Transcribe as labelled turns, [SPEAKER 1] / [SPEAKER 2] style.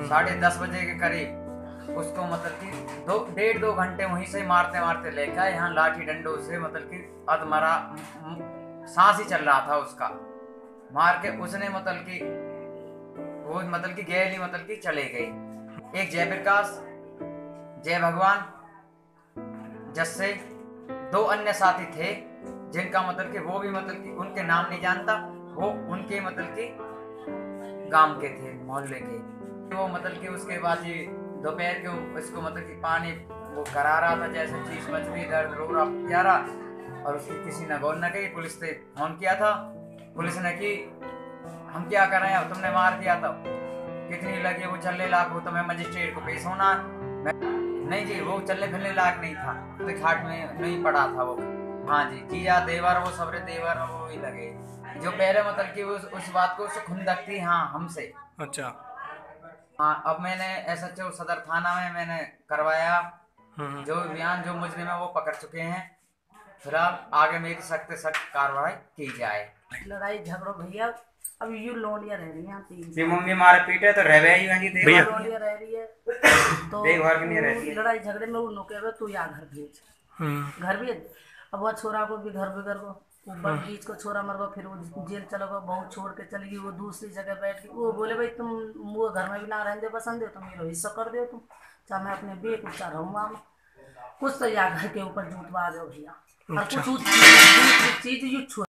[SPEAKER 1] 10:30 के करीब उसको मतलब कि 1.5-2 घंटे वहीं से मारते मारते लेकर आए यहाँ लाठी डंडों से, मतलब कि अधमरा सांस ही चल रहा था उसका। मार के उसने मतलब कि वो मतलब कि गैली मतलब कि चले गए। एक जय प्रकाश, जय भगवान, जस्से, 2 अन्य साथी थे जिनका मतलब कि वो भी मतलब कि उनके नाम नहीं जानता, वो उनके मतलब कि गांव के थे, मोहल्ले के। वो मतलब कि उसके बाद ये दोपहर के इसको मतलब कि पानी वो करा रहा था, जैसे चीज मच रही, दर्द रो रहा प्यारा, और उसकी किसी ने गौर न की। पुलिस से फोन किया था, पुलिस ने कि हम क्या कर रहे हैं, तुमने मार दिया था, कितनी लगी, वो चलने लायक हो, तुम्हें मजिस्ट्रेट को पेश होना। नहीं जी, वो चलने फिरने लायक नहीं था, तो घाट में नहीं पड़ा था वो। हाँ जी, जीजा देवर, वो सबरे देवर वो ही लगे जो पहले मतलब कि उस बात को उससे खुंदक थी, हाँ हमसे।
[SPEAKER 2] अच्छा।
[SPEAKER 1] हाँ, अब मैंने एसएचओ सदर थाना में मैंने करवाया,
[SPEAKER 2] हम्म।
[SPEAKER 1] जो बयान जो मुजरिम है वो पकड़ चुके हैं। फिलहाल आगे मेरी सख्त से सख्त कार्रवाई की जाए।
[SPEAKER 3] लड़ाई झगड़ो भैया, अब यू लोनिया रह रही हैं 3
[SPEAKER 1] ये मम्मी मारे पीटे तो रह गई वहीं
[SPEAKER 2] भैया
[SPEAKER 3] लोनिया रह रही है, तो
[SPEAKER 1] देखभाल की नहीं रहती है।
[SPEAKER 3] लड़ाई झगड़े में वो नुके हुए तू यहाँ घर भेज, घर भेज। अब वह छोरा को भी घर बिगर को वो बीच को छोरा मर गो, फिर वो जेल चला गया, बहू छोड़ के चली गई, वो दूसरी जगह बैठ गई। वो बोले भाई तुम वो घर में भी ना रहने दे पसंद है तो मेरा हिस्सा कर दो तुम, चाहे मैं अपने बेक चाह रहूँगा कुछ, तो या घर के ऊपर जूत बाज हो भैया। और कुछ चीज